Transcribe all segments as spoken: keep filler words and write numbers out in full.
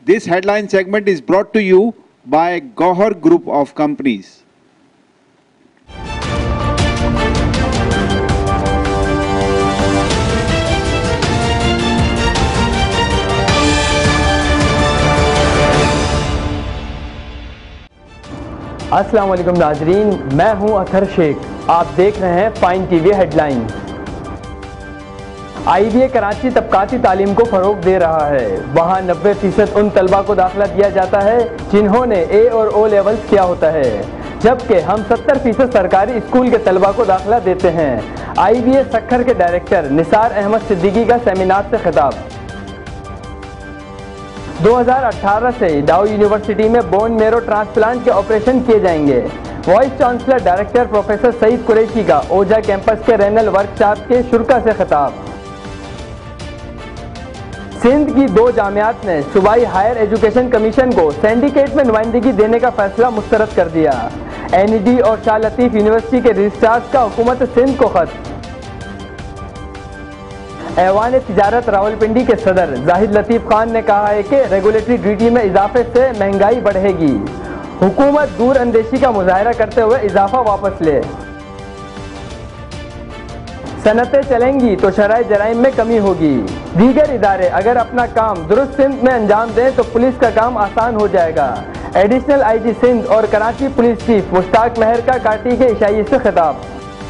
This headline segment is brought to you by Gohar Group of Companies. अस्सलाम वालेकुम नाजरीन, मैं हूं अथर शेख। आप देख रहे हैं Fine TV headline. I B A Karachi तबकाती तालीम को फ़रोग़ दे रहा है। वहां नब्बे फीसद उन तलबा को दाखिला दिया जाता है जिन्होंने ए और ओ लेवल्स किया होता है, जबकि हम सत्तर फीसद सरकारी स्कूल के तलबा को दाखिला देते हैं। आई बी ए सक्खर के डायरेक्टर निसार अहमद सिद्दीकी का सेमिनार से खिताब। दो हज़ार अठारह से डाउ यूनिवर्सिटी में बोन मेरो ट्रांसप्लांट के ऑपरेशन किए जाएंगे। Vice chancellor director professor Saeed Qureshi का ओजा कैंपस के रेनल वर्कशॉप के शुरा से खिताब। सिंध की दो जामियात ने सूबाई हायर एजुकेशन कमीशन को सिंडिकेट में नुमाइंदगी देने का फैसला मुस्तरद कर दिया। एन ई डी और शाह लतीफ़ यूनिवर्सिटी के रजिस्ट्रार्स का हुकूमत सिंध को खत। ऐवान तिजारत रावलपिंडी के सदर जाहिद लतीफ़ खान ने कहा है कि रेगुलेटरी ड्यूटी में इजाफे से महंगाई बढ़ेगी। हुकूमत दूर अंदेशी का मुजाहरा करते हुए इजाफा वापस ले। सनतें चलेंगी तो शराय जराइम में कमी होगी। दीगर इदारे अगर अपना काम दुरुस्त सिंध में अंजाम दें तो पुलिस का काम आसान हो जाएगा। एडिशनल आई जी सिंध और कराची पुलिस चीफ मुश्ताक महर का काटी के इशाइये से खिताब।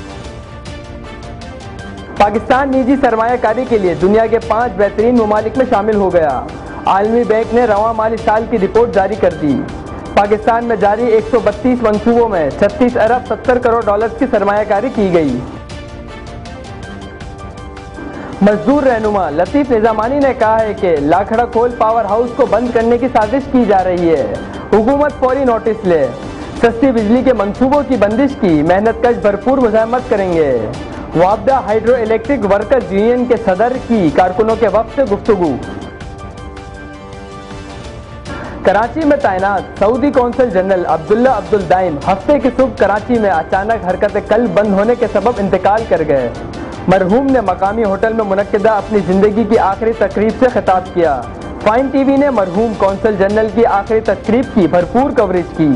पाकिस्तान निजी सरमायाकारी के लिए दुनिया के पांच बेहतरीन ममालिक में शामिल हो गया। आलमी बैंक ने रवां माली साल की रिपोर्ट जारी कर दी। पाकिस्तान में जारी एक सौ बत्तीस मंसूबों में छत्तीस अरब सत्तर करोड़ डॉलर की सरमायाकारी की गई। मजदूर रहनुमा लतीफ़ निजामानी ने कहा है कि लाखड़ा खोल पावर हाउस को बंद करने की साजिश की जा रही है। हुकूमत फौरी नोटिस ले। सस्ती बिजली के मंसूबों की बंदिश की मेहनत कश भरपूर मुज़ाहमत करेंगे। वाबदा हाइड्रो इलेक्ट्रिक वर्कर्स यूनियन के सदर की कारकुनों के वक्त से गुफ्तगू। कराची में तैनात Saudi consul general Abdullah Abdul Daim हफ्ते की सुबह कराची में अचानक हरकत कल बंद होने के सबब इंतकाल कर गए। मरहूम ने मकामी होटल में मुनक्किदा अपनी जिंदगी की आखिरी तकरीब से खिताब किया। फाइन टीवी ने मरहूम कौंसल जनरल की आखिरी तकरीब की भरपूर कवरेज की।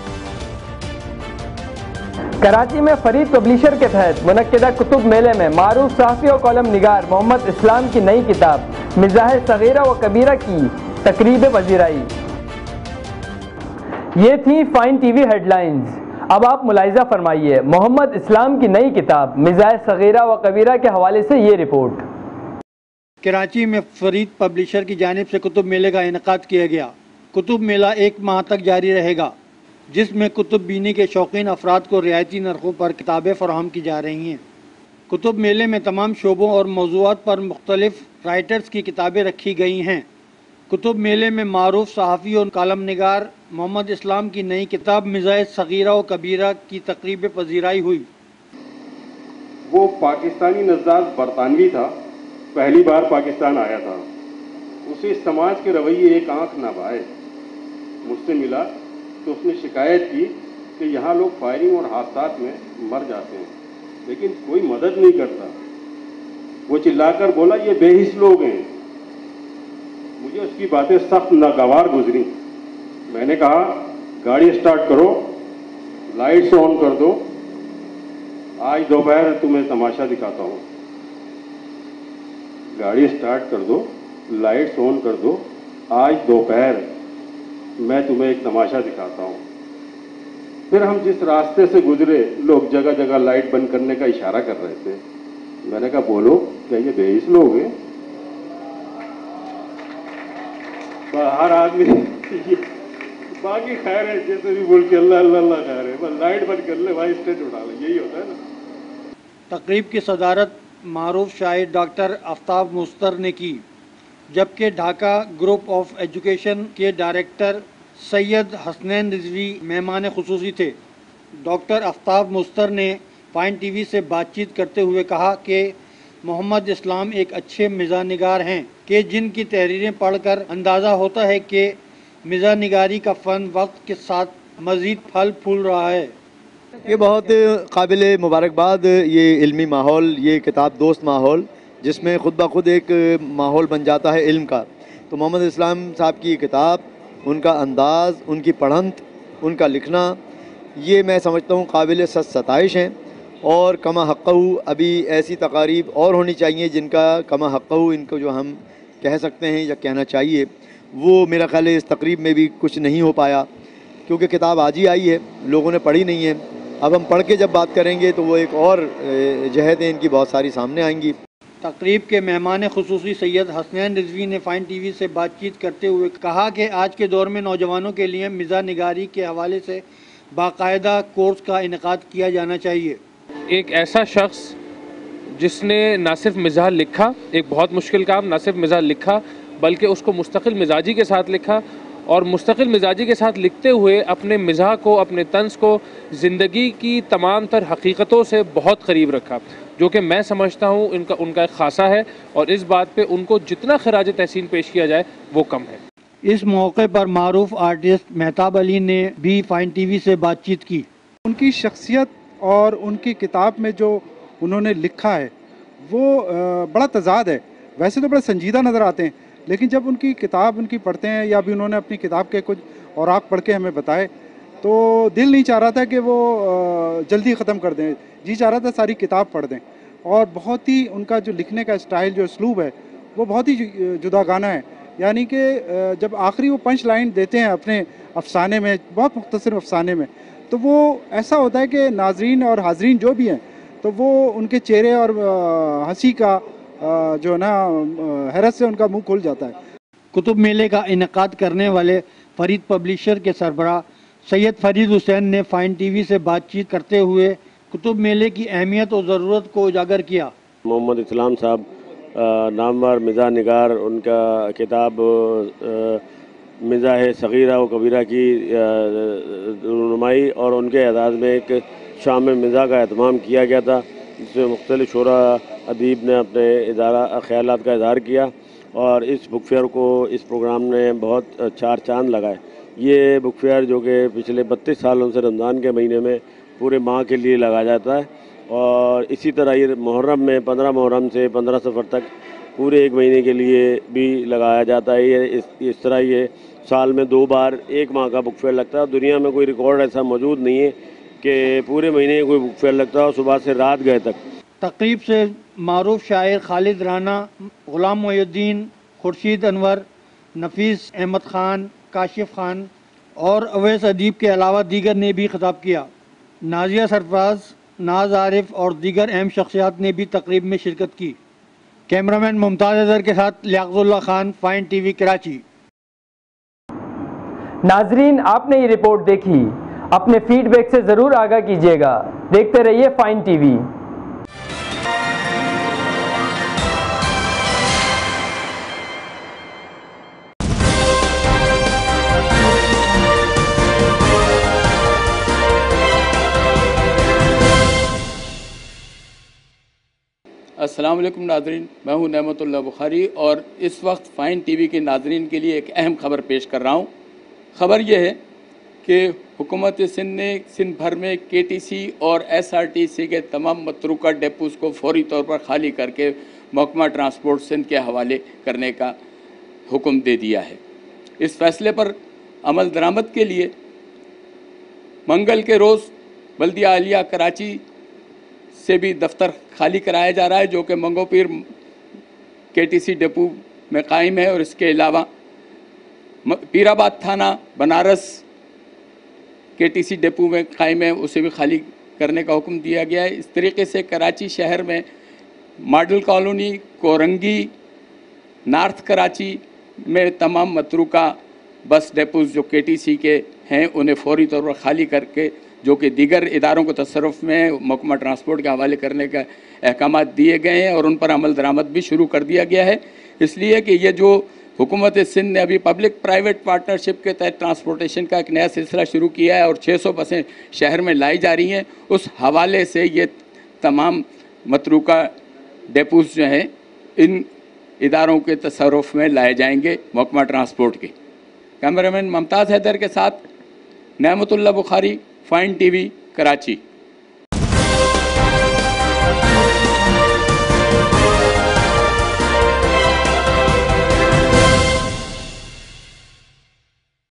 कराची में फरीद पब्लिशर के तहत मुनक्किदा कुतुब मेले में मारूफ सहाफ़ी और कॉलम निगार मोहम्मद इस्लाम की नई किताब मिज़ाह सगीरा व कबीरा की तकरीब पजीराई। ये थी फाइन टीवी हेडलाइंस। अब आप मुलाहिज़ा फरमाइए मोहम्मद इस्लाम की नई किताब मिज़ाह सगीरा व कबीरा के हवाले से ये रिपोर्ट। कराची में फरीद पब्लिशर की जानिब से कुतुब मेले का इनेकाद किया गया। कुतुब मेला एक माह तक जारी रहेगा, जिसमें कुतुब बीनी के शौकीन अफराद को रियायती नरखों पर किताबें फराहम की जा रही हैं। कुतुब मेले में तमाम शोबों और मौज़ूआत पर मुख्तलिफ राइटर्स की किताबें रखी गई हैं। कुतुब मेले में मारूफ सहाफ़ी और कालम निगार मोहम्मद इस्लाम की नई किताब मिज़ाह सगीरा व कबीरा की तकरीब पजीराई हुई। वो पाकिस्तानी नज़ार बरतानवी था, पहली बार पाकिस्तान आया था। उसे समाज के रवैये एक आँख ना भाए। मुझसे मिला तो उसने शिकायत की कि यहाँ लोग फायरिंग और हादसात में मर जाते हैं, लेकिन कोई मदद नहीं करता। वो चिल्लाकर बोला, ये बेहिस लोग हैं। मुझे उसकी बातें सख्त नागवार गुजरी। मैंने कहा, गाड़ी स्टार्ट करो, लाइट्स ऑन कर दो, आज दोपहर तुम्हें तमाशा दिखाता हूँ। गाड़ी स्टार्ट कर दो, लाइट्स ऑन कर दो, आज दोपहर मैं तुम्हें एक तमाशा दिखाता हूँ। फिर हम जिस रास्ते से गुजरे, लोग जगह जगह लाइट बंद करने का इशारा कर रहे थे। मैंने कहा, बोलो, क्या ये बेहिस लोग हैं? हर आदमी बाकी खैर है, जैसे भी बोल के अल्लाह अल्लाह अल्लाह खैर है, बस लाइट बंद कर ले भाई, स्टेज उठा ले, यही होता है ना। तकरीब की सदारत मारूफ शायर डॉक्टर आफ्ताब मुस्तर ने की, जबकि ढाका ग्रुप ऑफ एजुकेशन के डायरेक्टर सैयद हसनैन रिजवी मेहमान खुसूसी थे। डॉक्टर आफ्ताब मुस्तर ने फाइन टीवी से बातचीत करते हुए कहा कि मोहम्मद इस्लाम एक अच्छे मिज़ाह निगार हैं कि जिनकी तहरीरें पढ़कर अंदाज़ा होता है कि मिज़ाह निगारी का फ़न वक्त के साथ मज़ीद फल फूल रहा है। ये बहुत काबिल मुबारकबाद ये इल्मी माहौल, ये किताब दोस्त माहौल, जिसमें ख़ुद ब खुद एक माहौल बन जाता है इल्म का। تو محمد اسلام صاحب کی کتاب، ان کا انداز، ان کی پڑھنت، ان کا لکھنا، یہ میں سمجھتا ہوں قابل ستائش ہیں، اور کما حقہ ابھی ایسی تقاریب اور ہونی چاہیے جن کا کما حقہ ان کو جو ہم کہہ سکتے ہیں یا کہنا چاہیے، وہ میرا خیال ہے اس تقریب میں بھی کچھ نہیں ہو پایا، کیونکہ کتاب آج ہی آئی ہے، لوگوں نے پڑھی نہیں ہے۔ اب ہم پڑھ کے جب بات کریں گے تو وہ ایک اور جہتیں ان کی بہت ساری سامنے آئیں گی۔ تقریب کے مہمان خصوصی سید حسنین رضوی نے فائن ٹی وی سے بات چیت کرتے ہوئے کہا کہ آج کے دور میں نوجوانوں کے لیے مزاح نگاری کے حوالے سے باقاعدہ کورس کا انعقاد کیا جانا چاہیے۔ ایک ایسا شخص جس نے نہ صرف مزاح لکھا، ایک بہت مشکل کام، نہ صرف مزاح لکھا بلکہ اس کو مستقل مزاجی کے ساتھ لکھا، اور مستقل مزاجی کے ساتھ لکھتے ہوئے اپنے مزاح کو، اپنے طنز کو زندگی کی تمام تر حقیقتوں سے بہت قریب رکھا، جو کہ میں سمجھتا ہوں ان کا ان کا ایک خاصہ ہے، اور اس بات پہ ان کو جتنا خراج تحسین پیش کیا جائے وہ کم ہے۔ اس موقع پر معروف آرٹسٹ مہتاب علی نے بھی فائن ٹی وی سے بات چیت کی۔ ان کی شخصیت اور ان کی کتاب میں جو انہوں نے لکھا ہے وہ بڑا تضاد ہے، ویسے تو بڑے سنجیدہ نظر آتے ہیں، لیکن جب ان کی کتاب ان کی پڑھتے ہیں یا بھی انہوں نے اپنی کتاب کے کچھ اوراق پڑھ کے ہمیں بتائے تو دل نہیں چاہ رہا تھا کہ وہ جلدی ختم کر دیں، جی چاہ رہا تھا ساری کتاب پڑھ دیں، اور بہت ہی ان کا جو لکھنے کا اسٹائل، جو اسلوب ہے وہ بہت ہی جدا گانا ہے، یعنی کہ جب آخری وہ پنچ لائن دیتے ہیں اپنے افسانے میں، بہت مختصر افسانے میں، تو وہ ایسا ہوتا ہے کہ ناظرین اور حاضرین جو بھی ہیں تو وہ ان کے چہرے اور ہنسی کا جو ہے نا حیرت سے ان کا منہ کھل جاتا ہے۔ کتب میلے کا انعقاد کرنے والے فرید پبلیشر کے سربراہ سید فرید حسین نے فائن ٹی وی سے بات چیت کرتے ہوئے کتب میلے کی اہمیت اور ضرورت کو اجاگر کیا۔ محمد اسلام صاحب نامور مزاح نگار، ان کا کتاب مزاح صغیرہ و کبیرہ کی رونمائی اور ان کے اعزاز میں ایک شام مزاح کا اہتمام کیا گیا تھا، جس میں مختلف شعراء ادیب نے اپنے ادارہ خیالات کا اظہار کیا، اور اس بک فیئر کو اس پروگرام نے بہت چار چاند لگائے۔ یہ بک فیئر جو کہ پچھلے بتیس سالوں سے رمضان کے مہینے میں پورے ماہ کے لیے لگایا جاتا ہے، اور اسی طرح یہ محرم میں پندرہ محرم سے پندرہ سفر تک پورے ایک مہینے کے لیے بھی لگایا جاتا ہے۔ یہ اس اس طرح یہ سال میں دو بار ایک ماہ کا بک فیئر لگتا ہے۔ دنیا میں کوئی ریکارڈ ایسا موجود نہیں ہے کہ پورے مہینے کوئی بک فیئر لگتا ہے صبح سے رات گئے تک۔ تقریب سے معروف شاعر خالد رانا، غلام محی الدین، خورشید انور، نفیس احمد خان، کاشف خان اور اویس ادیب کے علاوہ دیگر نے بھی خطاب کیا۔ نازیہ سرفراز، ناز عارف اور دیگر اہم شخصیات نے بھی تقریب میں شرکت کی۔ کیمرامین ممتاز اظہر کے ساتھ Liaquat Ullah Khan, Fine T V Karachi. ناظرین، آپ نے یہ رپورٹ دیکھی، اپنے فیڈ بیک سے ضرور آگاہ کیجیے گا۔ دیکھتے رہیے فائن ٹی وی۔ السلام علیکم ناظرین، میں ہوں نعمت اللہ بخاری، اور اس وقت فائن ٹی وی کے ناظرین کے لیے ایک اہم خبر پیش کر رہا ہوں۔ خبر یہ ہے کہ حکومت سندھ نے سندھ بھر میں کے ٹی سی اور ایس آر ٹی سی کے تمام متروکہ ڈیپوز کو فوری طور پر خالی کر کے محکمہ ٹرانسپورٹ سندھ کے حوالے کرنے کا حکم دے دیا ہے۔ اس فیصلے پر عمل درآمد کے لیے منگل کے روز بلدیہ عالیہ کراچی سے بھی دفتر خالی کرایا جا رہا ہے، جو کہ منگو پیر کے ٹی سی ڈپو میں قائم ہے، اور اس کے علاوہ پیر آباد تھانہ بنارس کے ٹی سی ڈپو میں قائم ہے، اسے بھی خالی کرنے کا حکم دیا گیا ہے۔ اس طریقے سے کراچی شہر میں model colony, Korangi, north Karachi میں تمام متروکہ بس ڈیپوز جو کے ٹی سی کے ہیں انہیں فوری طور پر خالی کر کے، جو کہ دیگر اداروں کو تصرف میں محکمہ ٹرانسپورٹ کے حوالے کرنے کا احکامات دیے گئے ہیں، اور ان پر عمل درآمد بھی شروع کر دیا گیا ہے، اس لیے کہ یہ جو حکومت سندھ نے ابھی پبلک پرائیویٹ پارٹنرشپ کے تحت ٹرانسپورٹیشن کا ایک نیا سلسلہ شروع کیا ہے، اور چھ سو بسیں شہر میں لائی جا رہی ہیں، اس حوالے سے یہ تمام متروکہ ڈیپوز جو ہیں ان اداروں کے تصرف میں لائے جائیں گے محکمہ ٹرانسپورٹ کے۔ کیمرامین ممتاز حیدر کے ساتھ Nemat Ullah Bukhari, Fine T V Karachi.